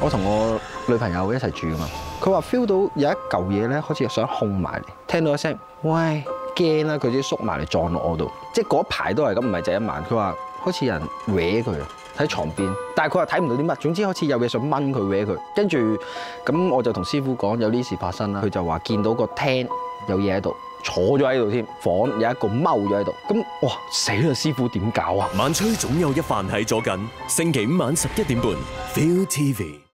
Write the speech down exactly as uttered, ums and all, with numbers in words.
我同我女朋友一齊住噶嘛，佢話 feel 到有一嚿嘢咧，好似想控埋嚟，聽到一聲喂驚啦，佢自己縮埋嚟撞落我度，即係嗰排都係咁，唔係就一晚。佢話好似有人搲佢喺床邊，但係佢話睇唔到啲乜，總之好似有嘢想掹佢搲佢，跟住咁我就同師傅講有呢事發生啦，佢就話見到個廳有嘢喺度。坐咗喺度添，房有一個踎咗喺度，咁哇死啦！師傅點搞啊？ 晚吹總有一飯喺左近，星期五晚十一點半 ，Feel T V。